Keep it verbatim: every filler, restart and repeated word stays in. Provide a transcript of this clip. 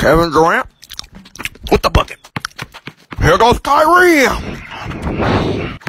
Kevin Durant with the bucket. Here goes Kyrie.